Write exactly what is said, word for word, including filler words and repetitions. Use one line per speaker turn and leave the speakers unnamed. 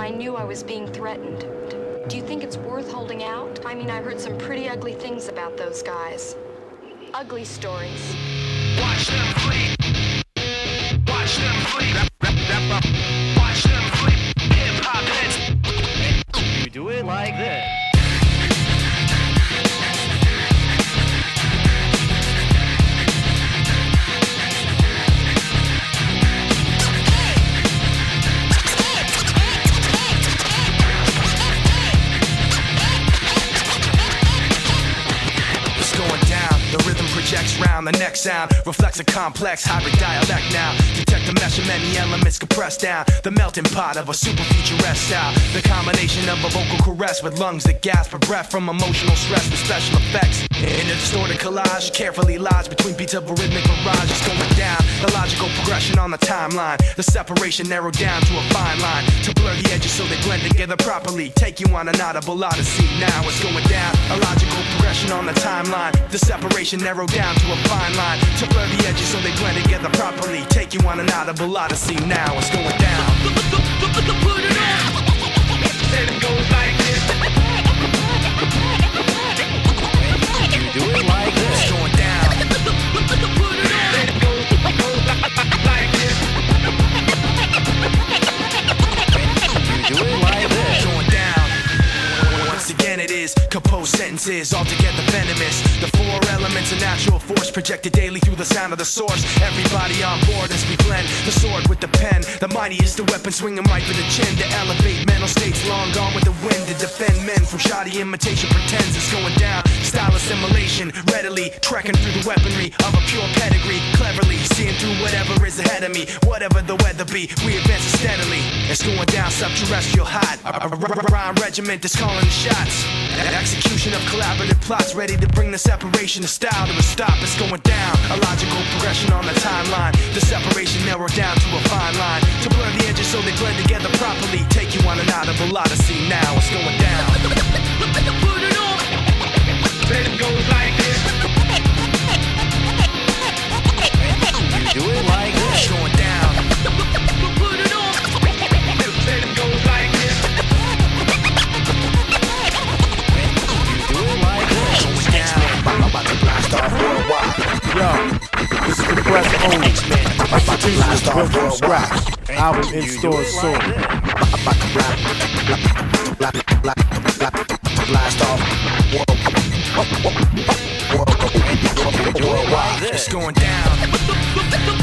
I knew I was being threatened. Do you think it's worth holding out? I mean, I heard some pretty ugly things about those guys. Ugly stories.
Watch them flee. Watch them flee. Watch them flee. Hip-hop heads.
You do it like this.
Projects round, the next sound reflects a complex hybrid dialect now. Detect the mesh of many elements compressed down, the melting pot of a super futurist style. The combination of a vocal caress with lungs that gasp for breath from emotional stress with special effects. In a distorted collage, carefully lodged between beats of a rhythmic barrage. It's going down, the logical progression on the timeline. The separation narrowed down to a fine line to blur the edges so they blend together properly. Take you on an audible odyssey. Now it's going down, a logical progression on the timeline. The separation narrowed down to a fine line to blur the edges so they blend together properly. Take you on an audible odyssey. Now it's going down.
Put it on.
Then it goes like this.
You do it like this.
It's going down.
Put it on.
Then it goes, goes like this.
You do it like this.
It's going down. Once again it is composed sentences, altogether venomous. The four elements of natural force projected daily through the sound of the source. Everybody on board as we blend the sword with the pen. The mightiest the weapon swinging right for the chin to elevate mental states long gone with the wind. To defend men from shoddy imitation pretends it's going down. Style assimilation readily trekking through the weaponry of a pure pedigree. Cleverly seeing through whatever is ahead of me. Whatever the weather be, we advance steadily. It's going down subterrestrial hot. A, a, a rhyme regiment that's calling the shots. An execution of collaborative plots ready to bring the separation of style to a stop. It's going down, a logical progression on the timeline. The separation narrowed down to a fine line to blur the edges so they blend together properly. Take you on an audible odyssey. Now it's going down.
Put it on.
Then it goes like this.
You do it like this.
It's going down.
Put it on.
Then it goes like this.
You do it like this.
It's going down.
I'm about to blast off worldwide.
Yo, this is the press only. Execution built from scratch. Album in stores soon.
I'm about to blast, blast, blast, blast off worldwide.
It's going down.